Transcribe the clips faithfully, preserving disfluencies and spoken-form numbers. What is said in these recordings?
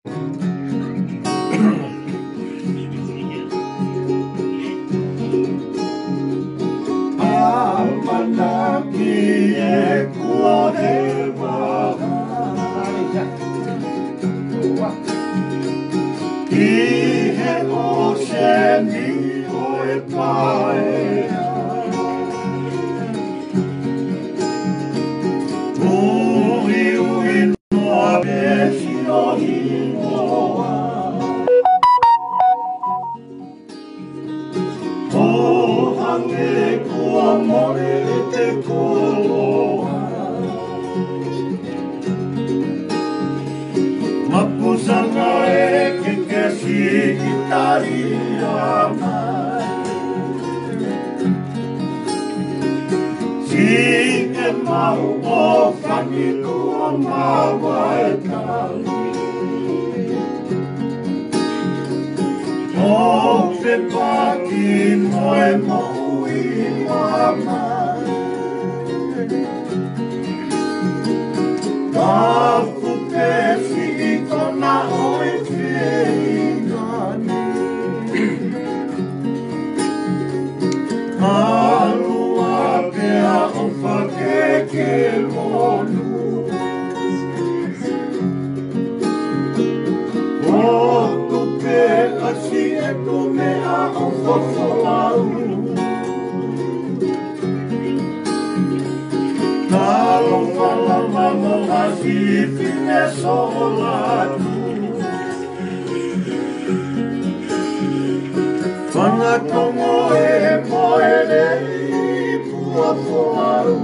Almanaki e kua he waha I he oceani o e paea Ui ui noa pesi o himoa O hange kua more te koloa Mapusanga e ke kesi ki taria mai Si ke mahu o whani kua mawa e tali O te paki moe moui mama Tapu pesi I kona oi te ingani Alua pea o whakeke monu O tupe asi e tu mea o whawhalau Talo whalama mo hasi whine solatu Whangatongo e moe rei pua poau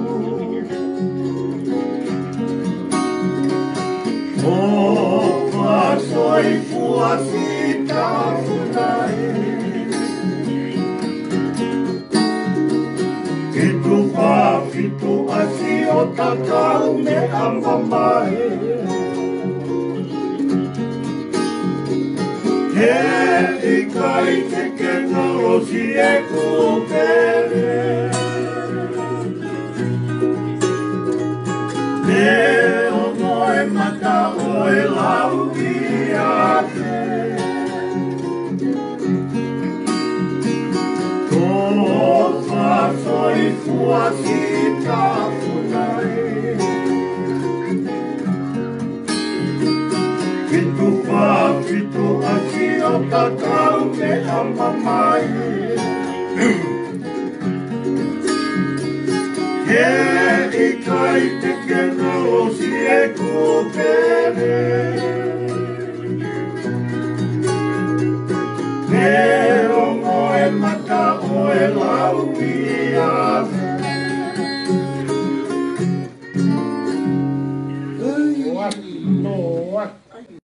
O whasoi pua si tawunai Itu whawhitu asi o takau me amamae He ikai te kena rosi e kupere Me o moe mata o e lau i ate Ko whasoi fuasi tapunai Kitu whawhitu asi o takau me amamai He ikai te kena rosi e kupere He o moe mata o e lau i ave Noa, noa